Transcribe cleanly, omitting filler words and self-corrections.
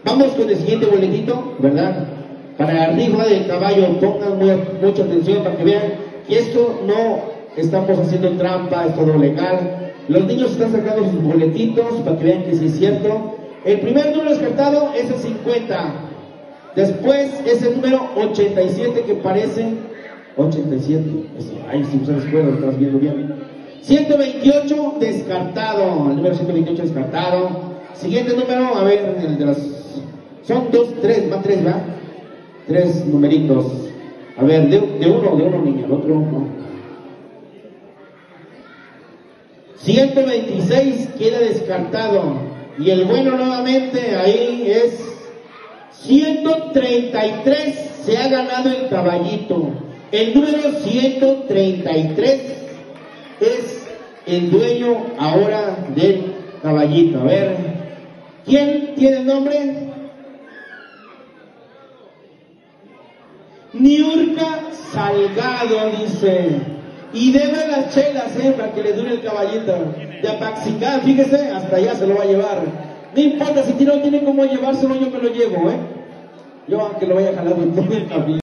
Vamos con el siguiente boletito, ¿verdad? Para la rifa del caballo, pongan mucha atención para que vean que esto no estamos haciendo trampa, es todo legal. Los niños están sacando sus boletitos para que vean que sí es cierto. El primer número descartado es el 50. Después es el número 87 que parece 87. Ay, si usas escuela, lo estás viendo bien. 128 descartado. El número 128 descartado. Siguiente número, a ver, el de las. Son dos, tres, va tres, ¿va? Tres numeritos. A ver, de uno, niña, el otro no. 126 queda descartado. Y el bueno nuevamente ahí es 133. Se ha ganado el caballito. El número 133 es el dueño ahora del caballito. A ver, ¿quién tiene el nombre? Niurka Salgado, dice. Y debe las chelas, para que le dure el caballito. De Apaxicán, fíjese, hasta allá se lo va a llevar. No importa, si no tiene cómo llevárselo, yo me lo llevo, Yo aunque lo vaya jalando en todo el camino.